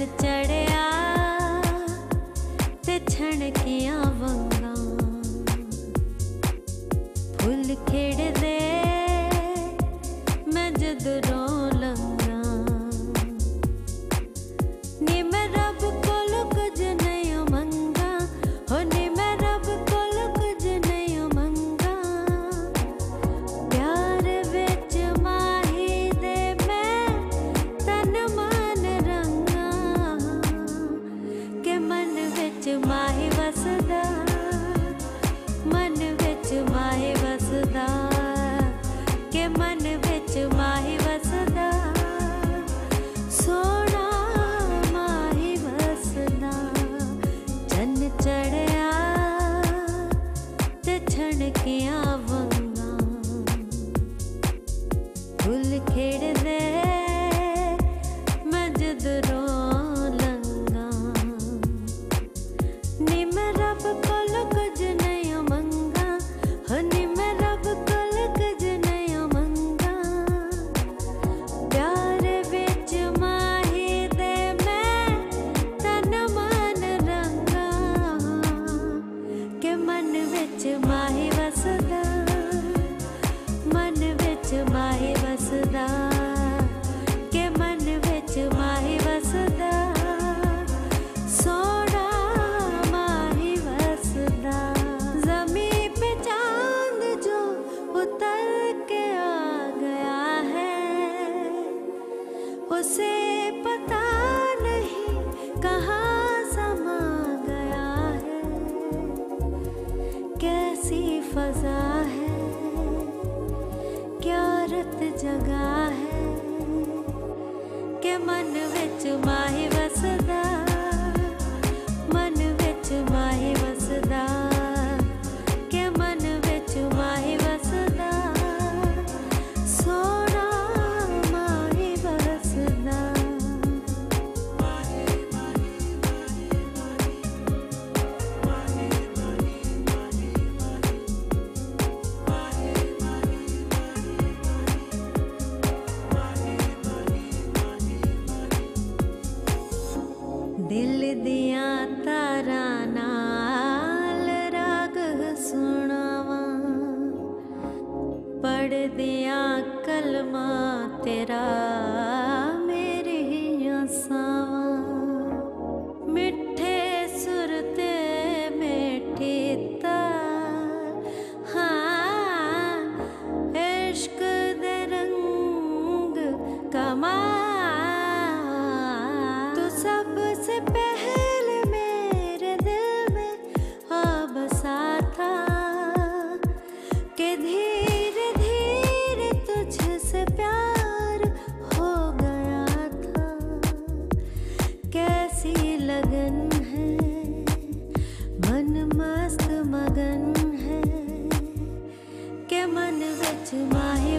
चढ़िया ते छणकियां वंगां, फुल खिड़दे मैं जदरों लंघा। नी मैं रब कोल कुछ नहीं मंगा, हो नी मैं रब कोल कुछ नहीं मंगा। प्यार विच माही दे मैं तन मन रंगा, के मन विच माही वसदा, मन विच माही वसदा, के मन विच माही वसदा। सोना माही वसदा, चन चढ़िया ते छणकियां वंगां, फुल खिड़दे मैं जदरों लंघा। नी मैं रब कोल कुछ नहीं मंगा, हो नी मैं रब कोल कुछ नहीं मंगा। प्यार विच माही दे मैं तन मन रंगा, के मन विच माही वसदा, मन विच माही वसदा, के मन विच माही वसदा। सोना माही वसदा। ज़मीं पे चांद जो उतर के आ गया है, उसे पता नहीं कहाँ समा गया है। कैसी फजा है, क्या रत जगा है, के मन विच माही वसदा, मन विच माही वसदा, के मन विच माही वसदा। सोना माही वसदा। दिल दिया तारा नाल राग सुनावा, पढ़ दिया कलमा तेरा मेरी आसावा। मिठे सुर ते मिठी ताल, हाँ इश्क दे रंग कमाल। तू सबसे पहले मेरे दिल में आ बसा था, के धीरे धीरे तुझसे प्यार हो गया था। कैसी लगन है, मन मस्त मगन है, के मन विच माही